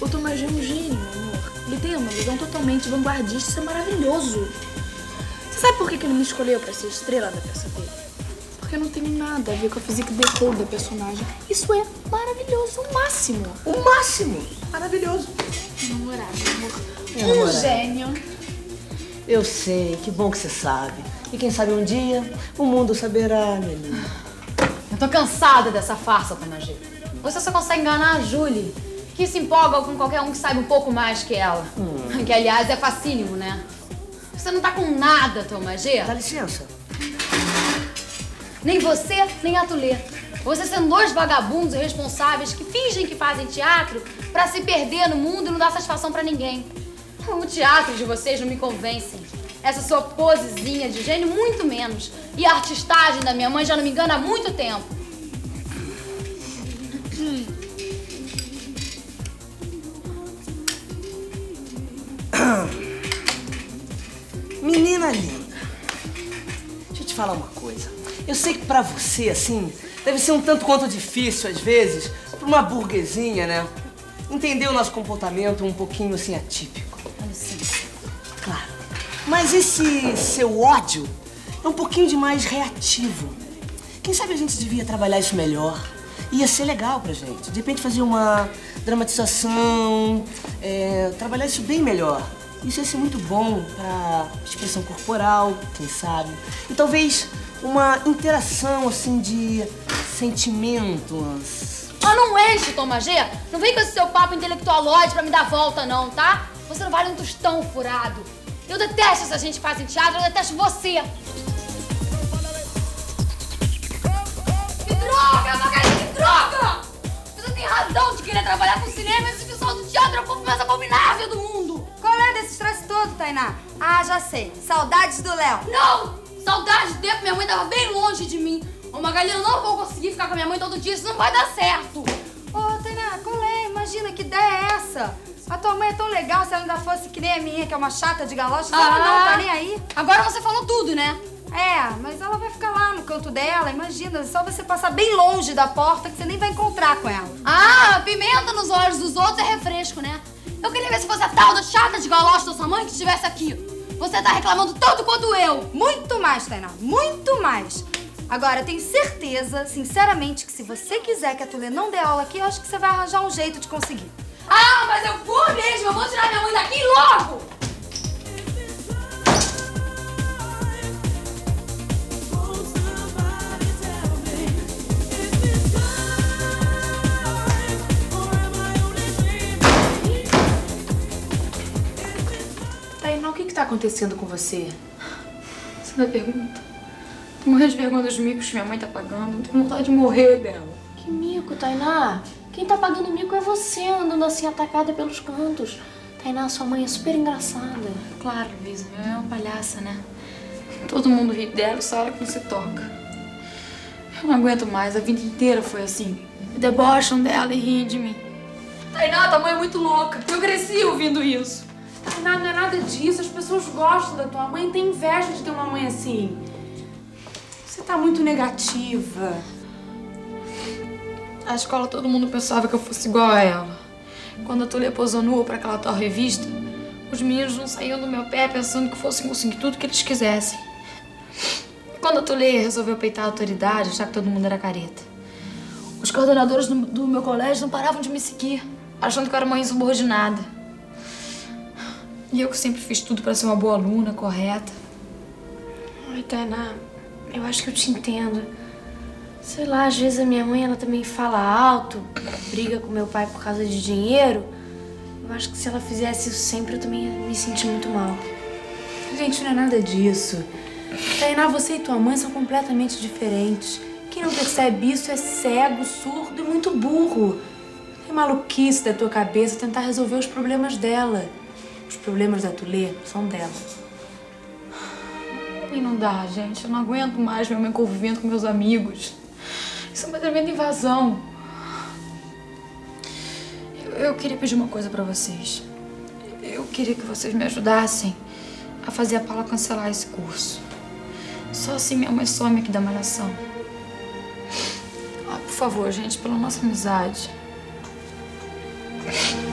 O Thomas G é um gênio, amor. Ele tem uma visão totalmente vanguardista, isso é maravilhoso. Você sabe por que ele me escolheu pra ser estrela da peça dele? Porque eu não tenho nada a ver com a physique défaut da personagem. Isso é maravilhoso, o máximo. O máximo? Maravilhoso. Namorado, amor. Um gênio. Eu sei, que bom que você sabe. E quem sabe um dia, o mundo saberá, menina. Eu tô cansada dessa farsa, Thomas G. Você só consegue enganar a Julie, que se empolga com qualquer um que saiba um pouco mais que ela. Que, aliás, é facílimo, né? Você não tá com nada, Thomas G. Dá licença. Nem você, nem a Tulê. Vocês são dois vagabundos irresponsáveis que fingem que fazem teatro pra se perder no mundo e não dar satisfação pra ninguém. O teatro de vocês não me convencem. Essa sua posezinha de gênio, muito menos. E a artistagem da minha mãe já não me engana há muito tempo. Menina linda, deixa eu te falar uma coisa. Eu sei que pra você, assim, deve ser um tanto quanto difícil, às vezes, pra uma burguesinha, né? Entender o nosso comportamento um pouquinho, assim, atípico. Claro. Mas esse seu ódio é um pouquinho demais reativo. Quem sabe a gente devia trabalhar isso melhor? Ia ser legal pra gente. De repente fazer uma dramatização, trabalhar isso bem melhor. Isso ia ser muito bom pra expressão corporal, quem sabe. E talvez uma interação, assim, de sentimentos. Ah, não enche, Thomas G. Não vem com esse seu papo intelectualóide pra me dar volta, não, tá? Você não vale um tostão furado. Eu detesto essa gente que faz em teatro, eu detesto você. Que droga, Magali, que droga! Você tem razão de querer trabalhar com cinema, esse pessoal do teatro é o povo mais abominável do mundo. Qual é desse estresse todo, Tainá? Ah, já sei. Saudades do Léo. Não! Saudade dele, minha mãe tava bem longe de mim. Ô, Magali, eu não vou conseguir ficar com a minha mãe todo dia, isso não vai dar certo. Ô, Tainá, qual é? Imagina, que ideia é essa? A tua mãe é tão legal, se ela ainda fosse que nem a minha, que é uma chata de galocha, ela não tá nem aí. Agora você falou tudo, né? É, mas ela vai ficar lá no canto dela, imagina, é só você passar bem longe da porta que você nem vai encontrar com ela. Ah, pimenta nos olhos dos outros é refresco, né? Eu queria ver se fosse a tal da chata de galocha da sua mãe que estivesse aqui. Você tá reclamando tanto quanto eu. Muito mais, Tainá, muito mais. Agora, eu tenho certeza, sinceramente, que se você quiser que a Tulê não dê aula aqui, eu acho que você vai arranjar um jeito de conseguir. Ah, mas eu vou mesmo! Eu vou tirar minha mãe daqui logo! Tainá, o que tá acontecendo com você? Você não pergunta. Tô morrendo de vergonha dos micos que minha mãe tá pagando. Tenho vontade de morrer dela. Que mico, Tainá? Quem tá pagando mico é você, andando assim atacada pelos cantos. Tainá, sua mãe é super engraçada. Claro, Luísa, minha mãe é uma palhaça, né? Todo mundo ri dela, só ela que não se toca. Eu não aguento mais, a vida inteira foi assim. Me debocham dela e riem de mim. Tainá, tua mãe é muito louca. Eu cresci ouvindo isso. Tainá, não é nada disso. As pessoas gostam da tua mãe, têm inveja de ter uma mãe assim. Você tá muito negativa. Na escola todo mundo pensava que eu fosse igual a ela. Quando a Tulê posou nua pra aquela tal revista, os meninos não saíam do meu pé pensando que fossem conseguir tudo que eles quisessem. E quando a Tulê resolveu peitar a autoridade, já que todo mundo era careta, os coordenadores do meu colégio não paravam de me seguir, achando que eu era uma insubordinada. E eu que sempre fiz tudo pra ser uma boa aluna, correta. Ai, Tainá, eu acho que eu te entendo. Sei lá, às vezes a minha mãe, ela também fala alto, briga com meu pai por causa de dinheiro. Eu acho que se ela fizesse isso sempre, eu também ia me sentir muito mal. Gente, não é nada disso. Tainá, você e tua mãe são completamente diferentes. Quem não percebe isso é cego, surdo e muito burro. É maluquice da tua cabeça tentar resolver os problemas dela. Os problemas da Tulê são dela. E não dá, gente. Eu não aguento mais minha mãe convivendo com meus amigos. Isso é uma tremenda invasão. Eu queria pedir uma coisa pra vocês. Eu queria que vocês me ajudassem a fazer a Paula cancelar esse curso. Só assim minha mãe some aqui da malhação. Ah, por favor, gente, pela nossa amizade.